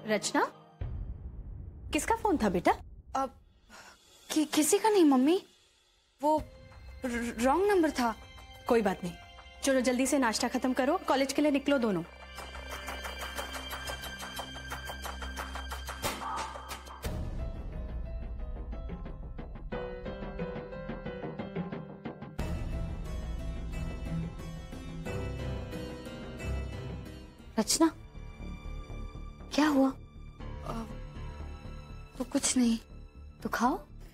रचना, किसका फोन था बेटा? किसी का नहीं मम्मी, वो रॉन्ग नंबर था। कोई बात नहीं, चलो जल्दी से नाश्ता खत्म करो, कॉलेज के लिए निकलो दोनों। रचना, क्या हुआ? तो कुछ नहीं। तो खाओ।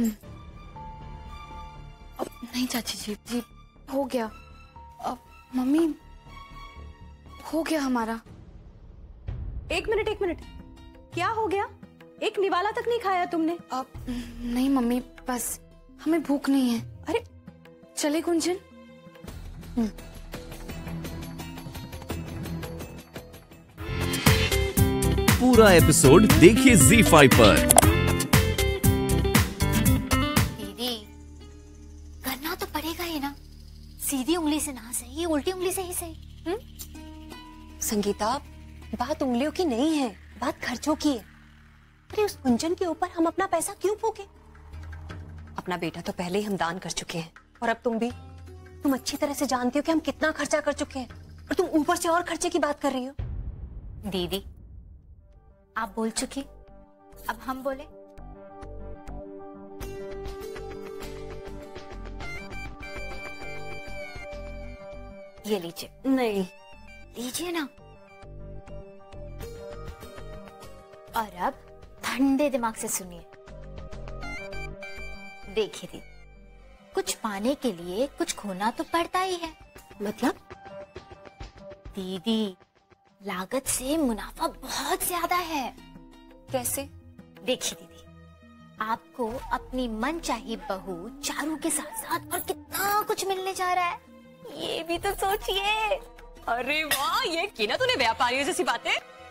नहीं चाची जी, हो गया। मम्मी, हो गया हमारा। एक मिनट, क्या हो गया? एक निवाला तक नहीं खाया तुमने? नहीं मम्मी, बस हमें भूख नहीं है। अरे चले गुंजन? पूरा एपिसोड देखिए ZEE5 पर। दीदी, करना तो पड़ेगा ही ना, सीधी उंगली से ना सही, उल्टी उंगली से ही सही। संगीता, बात उंगलियों की नहीं है, बात खर्चों की है। अरे उस गुंजन के ऊपर हम अपना पैसा क्यों फूके? अपना बेटा तो पहले ही हम दान कर चुके हैं, और अब तुम भी। तुम अच्छी तरह से जानती हो कि हम कितना खर्चा कर चुके हैं, और तुम ऊपर से और खर्चे की बात कर रही हो। दीदी, आप बोल चुकी, अब हम बोले। ये लीजिए। नहीं, लीजिए ना। और अब ठंडे दिमाग से सुनिए। देखिए दीदी, कुछ पाने के लिए कुछ खोना तो पड़ता ही है। मतलब? दीदी, लागत से मुनाफा बहुत ज्यादा है। कैसे? देखिए दीदी, आपको अपनी मनचाही बहू चारू के साथ साथ और कितना कुछ मिलने जा रहा है, ये भी तो सोचिए। अरे वाह, ये की ना तूने व्यापारियों जैसी बातें।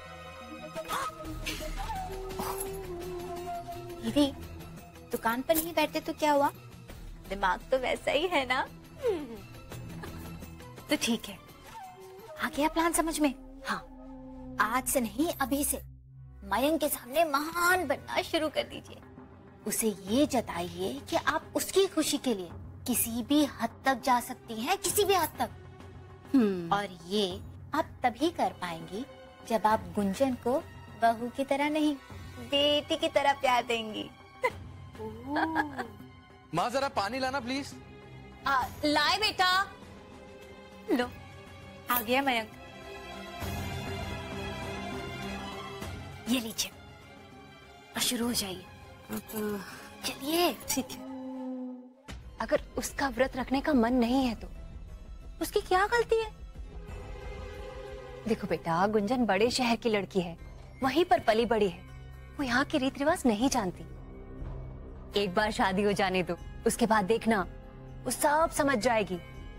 दीदी, दुकान पर नहीं बैठते तो क्या हुआ, दिमाग तो वैसा ही है ना। तो ठीक है, आ गया प्लान समझ में? हाँ, आज से नहीं अभी से मयंक के सामने महान बनना शुरू कर दीजिए। उसे ये जताइए कि आप उसकी खुशी के लिए किसी भी हद तक जा सकती हैं, किसी भी हद तक। और ये आप तभी कर पाएंगी जब आप गुंजन को बहू की तरह नहीं, बेटी की तरह प्यार देंगी। माँ जरा पानी लाना प्लीज। लाए बेटा। लो, आ गया मयंक, ये लीजिए और शुरू हो जाइए। चलिए। ठीक है। अगर उसका व्रत रखने का मन नहीं है तो उसकी क्या गलती है? देखो बेटा, गुंजन बड़े शहर की लड़की है, वहीं पर पली बड़ी है, वो यहाँ के रीत रिवाज नहीं जानती। एक बार शादी हो जाने दो, उसके बाद देखना वो सब समझ जाएगी।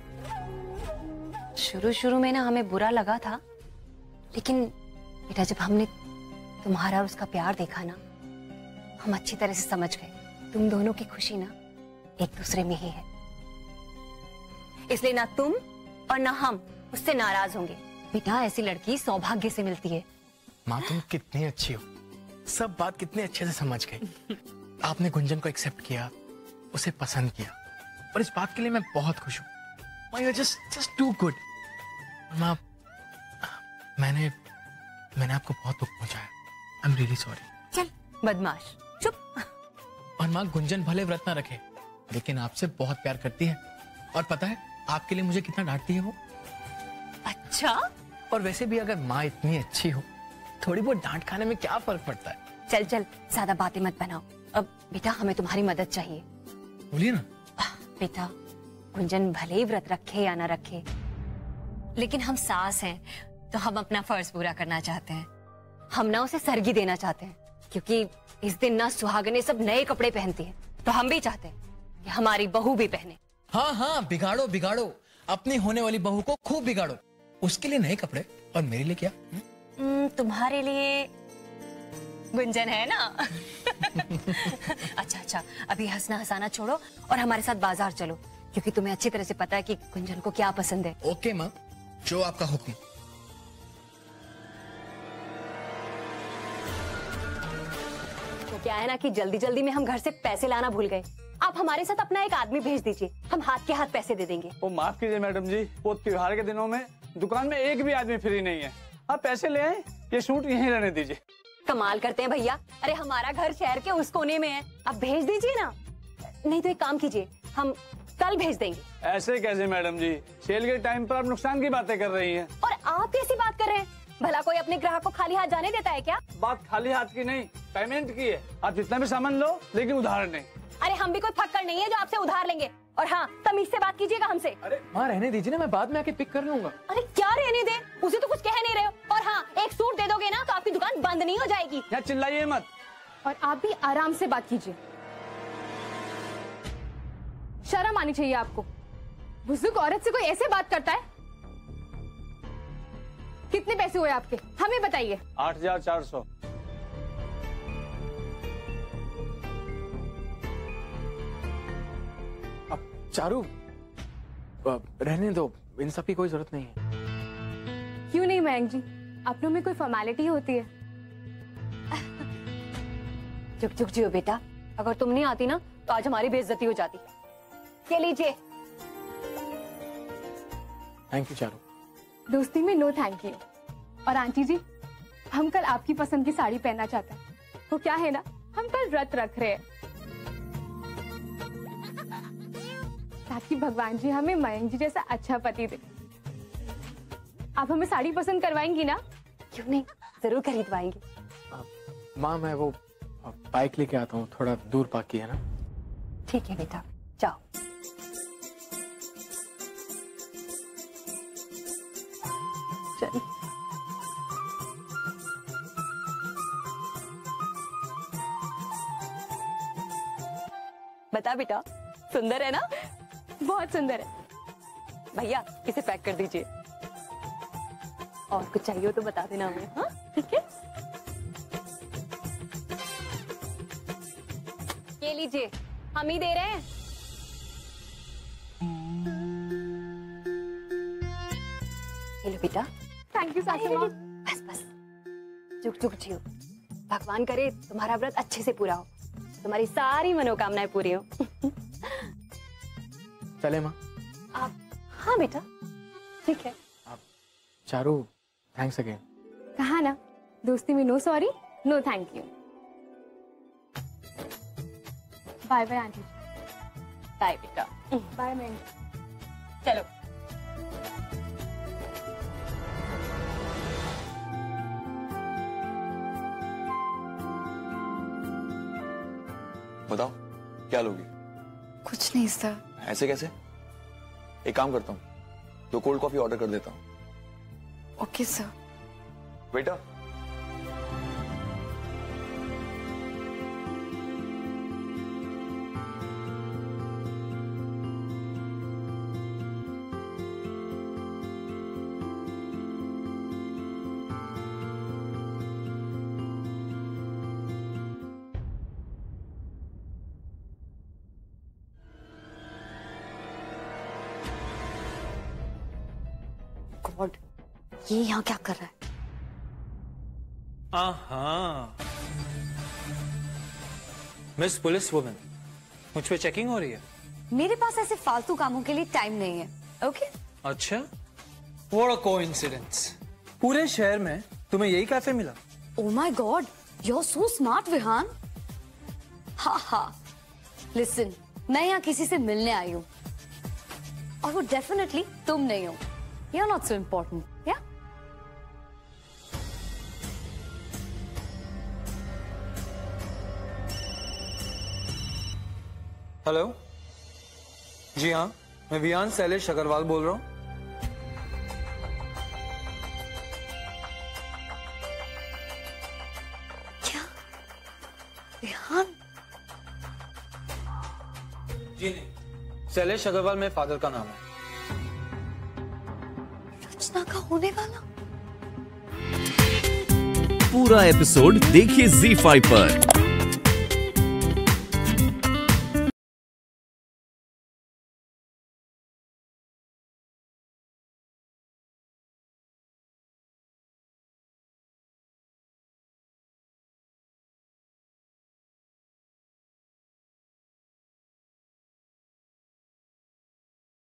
शुरू में ना हमें बुरा लगा था, लेकिन बेटा जब हमने तुम्हारा और उसका प्यार देखा ना, हम अच्छी तरह से समझ गए तुम दोनों की खुशी ना एक दूसरे में ही है। इसलिए ना तुम और ना हम उससे नाराज होंगे। बेटा, ऐसी लड़की सौभाग्य से मिलती है। माँ तुम कितनी अच्छी हो, सब बात कितने अच्छे से समझ गई। आपने गुंजन को एक्सेप्ट किया, उसे पसंद किया, और इस बात के लिए मैं बहुत खुश हूँ। You are just too good. माँ, मैंने आपको बहुत दुख पहुंचाया। I am really sorry. चल बदमाश, चुप। और माँ, गुंजन भले व्रत ना रखे, लेकिन आपसे बहुत प्यार करती है, और पता है आपके लिए मुझे कितना डांटती है वो। अच्छा? और वैसे भी अगर माँ इतनी अच्छी हो, थोड़ी बहुत डांट खाने में क्या फर्क पड़ता है। चल ज्यादा बातें मत बनाओ। अब बेटा, हमें तुम्हारी मदद चाहिए। बोलिए ना। बेटा, गुंजन भले ही व्रत रखे या ना रखे, लेकिन हम सास हैं तो हम अपना फर्ज पूरा करना चाहते हैं। हम ना उसे सरगी देना चाहते हैं, क्योंकि इस दिन ना सुहागनें सब नए कपड़े पहनती हैं, तो हम भी चाहते हैं कि हमारी बहू भी पहने। हाँ, बिगाड़ो, अपनी होने वाली बहू को खूब बिगाड़ो। उसके लिए नए कपड़े, और मेरे लिए क्या? तुम्हारे लिए गुंजन है ना। अच्छा, अभी हंसना हंसाना छोड़ो और हमारे साथ बाजार चलो, क्योंकि तुम्हें अच्छी तरह से पता है कि गुंजन को क्या पसंद है। ओके माँ, जो आपका हुक्म। क्या है ना कि जल्दी जल्दी में हम घर से पैसे लाना भूल गए। आप हमारे साथ अपना एक आदमी भेज दीजिए, हम हाथ के हाथ पैसे दे देंगे। वो माफ कीजिए मैडम जी, वो त्योहार के दिनों में दुकान में एक भी आदमी फ्री नहीं है। आप पैसे ले आए, ये सूट यहीं रहने दीजिए। कमाल करते हैं भैया, अरे हमारा घर शहर के उस कोने में है, आप भेज दीजिए ना। नहीं तो एक काम कीजिए, हम कल भेज देंगे। ऐसे कैसे मैडम जी, सेल के टाइम पर आप नुकसान की बातें कर रही हैं। और आप कैसी बात कर रहे हैं? भला कोई अपने ग्राहक को खाली हाथ जाने देता है क्या? बात खाली हाथ की नहीं, पेमेंट की है। आप जितना भी सामान लो, लेकिन उधार नहीं। अरे हम भी कोई फक्कड़ नहीं है जो आपसे उधार लेंगे। और हाँ, तमीज से बात कीजिएगा हमसे। अरे माँ रहने दीजिए ना, मैं बाद में आके पिक कर लूंगा। अरे क्या रहने दे, उसे तो कुछ कह नहीं रहे हो। और हाँ, एक सूट दे दोगे ना तो आपकी दुकान बंद नहीं हो जाएगी। यहाँ चिल्लाइए मत। और आप भी आराम से बात कीजिए, शर्म आनी चाहिए आपको। बुजुर्ग औरत से कोई ऐसे बात करता है? कितने पैसे हुए आपके, हमें बताइए। 8,400। अब चारू रहने दो, इन सब की कोई जरूरत नहीं है। क्यों नहीं मयंक जी, अपनों में कोई फॉर्मेलिटी होती है। चुप चुप जियो बेटा, अगर तुम नहीं आती ना तो आज हमारी बेइज्जती हो जाती। ये लीजिए। Thank you Charu. दोस्ती में नो थैंक यू। और आंटी जी, हम कल आपकी पसंद की साड़ी पहनना चाहते हैं। वो क्या है ना, हम कल व्रत रख रहे हैं ताकि भगवान जी हमें मयंक जी जैसा अच्छा पति दे। आप हमें साड़ी पसंद करवाएंगी ना? क्यों नहीं, जरूर खरीदवाएंगे। माँ मैं वो बाइक लेके आता हूँ, थोड़ा दूर पार्क की है ना। ठीक है बेटा, जाओ। चल। बता बेटा, सुंदर है ना? बहुत सुंदर है। भैया इसे पैक कर दीजिए। और कुछ चाहिए हो तो बता देना हमें। हाँ ठीक है, ये लीजिए, हम ही दे रहे हैं। ये लो बेटा। थैंक यू सासू माँ। बस बस, चुप चुप जियो। भगवान करे तुम्हारा व्रत अच्छे से पूरा हो, तुम्हारी सारी मनोकामनाएं पूरी हो। चले माँ। आप? हाँ बेटा, ठीक है। Charu thanks again. कहा ना, दोस्ती में no sorry no thank you. Bye bye aunty. Bye बेटा। Bye ma'am. चलो। बताओ क्या लोगी? कुछ नहीं सर। ऐसे कैसे? एक काम करता हूँ, 2 कोल्ड कॉफी ऑर्डर कर देता हूँ। Okay sir. बेटा गॉड, ये यहाँ क्या कर रहा है? मिस पुलिस वुमन, मुझ पे चेकिंग हो रही है? मेरे पास ऐसे फालतू कामों के लिए टाइम नहीं है। ओके? अच्छा, व्हाट अ कोइंसिडेंस। पूरे शहर में तुम्हें यही कैफे मिला? Oh my God, you are so smart Vihaan. हा हा, लिसन, मैं यहाँ किसी से मिलने आई हूँ और वो डेफिनेटली तुम नहीं हो। You're not so important, yeah? Hello, जी हाँ, मैं विहान शैलेश अग्रवाल बोल रहा हूँ। क्या? विहान? जी नहीं, शैलेश अग्रवाल मेरे फादर का नाम है। रचना का होने वाला? पूरा एपिसोड देखिए ZEE5 पर।